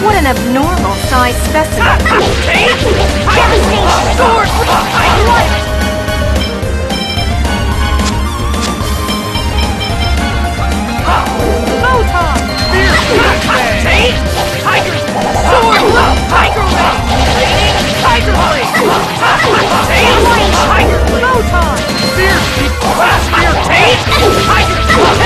What an abnormal size specimen. Devastation! Sword! Photon! Tiger! Sword! Tiger Blade! Tiger Blade! Tiger Blade! Photon! Spear! Spear! Tate! Tiger!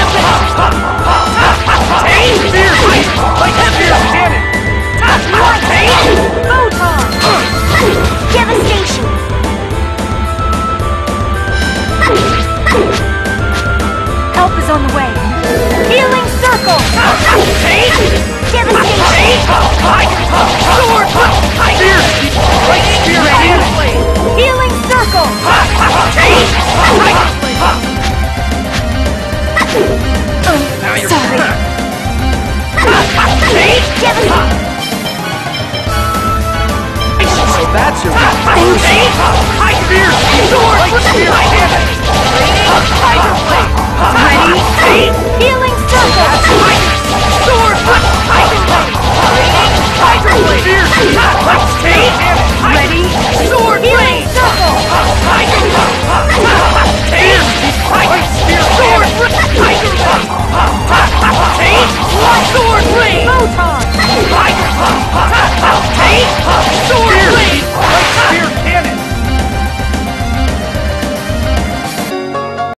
Tate! Spear! Spear! Cannon! Tate! Photon! Devastation! Help is on the way. Healing circle! Tate! Devastation! Tate! Tiger! Sword! Tiger! Spear! Cannon! Healing circle! Tate! Tiger! Now you're Sorry. Tate! So that's your Tate! Tiger! Sword! Spear! Cannon! Tiger! Blade! Tate!